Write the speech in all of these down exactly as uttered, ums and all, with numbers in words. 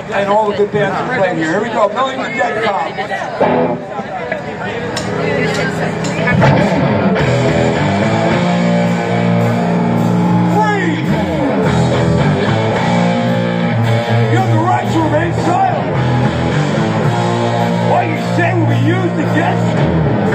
and all the good bands that played here. Here we go, Million Dead Cops. You have the right to remain silent. What you say will be used against you.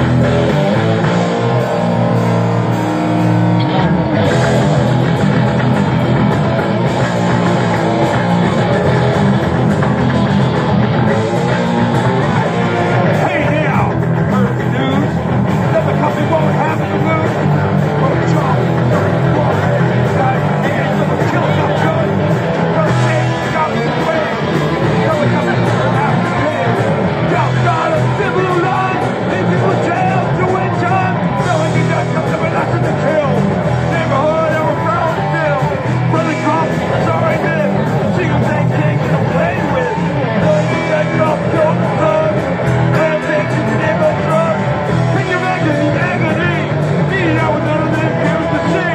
Hey now, heard the news that the company won't have to lose. From the top, inside the hands of a killing up gun. Outside of civil lines, in people's jails, doing time, selling you just something but that's in the kill. Neighborhood and we're proud still. Brother cops, sorry miss. See them they can't get away with. Selling you that cop, kill the sun. Land takes you to neighborhood drugs. Can you imagine the agony? Needed out with none of them appears to see.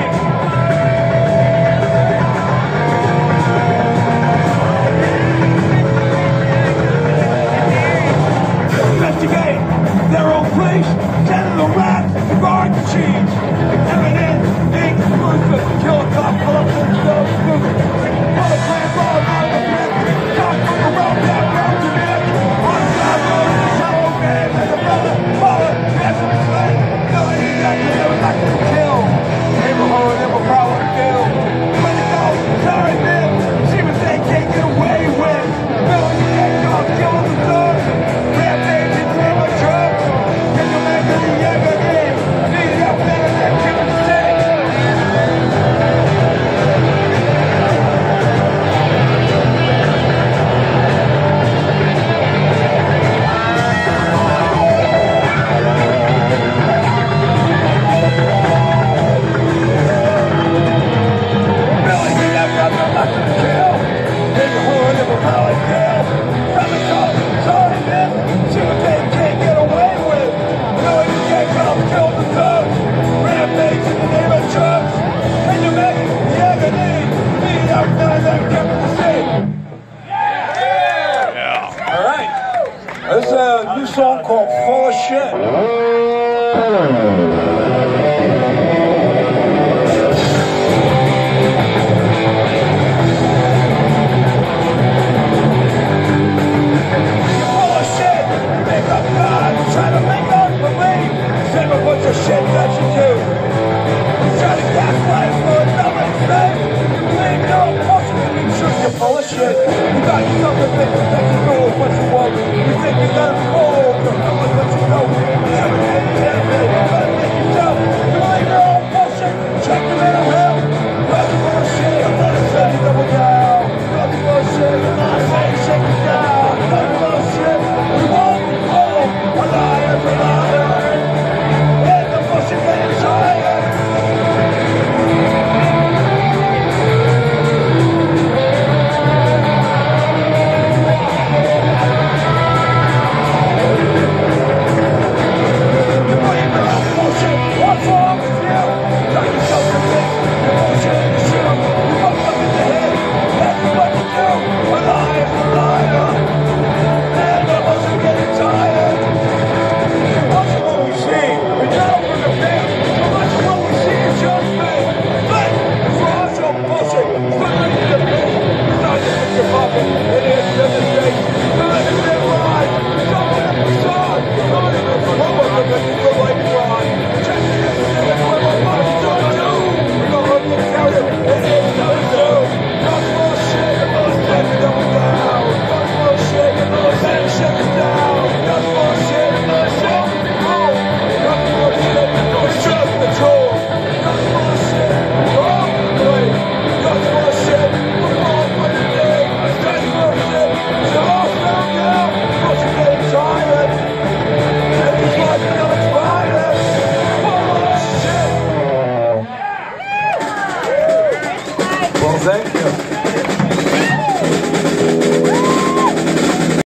Investigate their own place, ten of the rats, guard the cheese. Evidence, ink, crucifix, kill a cop, pull up themselves, stupid. All the plans all out of the pit, cop from the road, down, down to this. On the side road, in the shallow game, and the brother, father, yes, and the slave. Killing you guys, you never like to kill. Neighborhood, never power to kill. When it goes, sorry, man, see what they can't get away with. Killing you guys, y'all killing the sun. Rampage in the name of drugs. Can you imagine the younger game? Need help better than killing the state. Billy, you never have no left to kill. Neighborhood of a power kill. From the cops, sorry, man. See what they can't get away with. Billy, you can't come kill the thugs. Rampage in the name of drugs. Can you imagine the agony? Need out none of them kept the same. Yeah. All right. This is a new song called Full of Shit.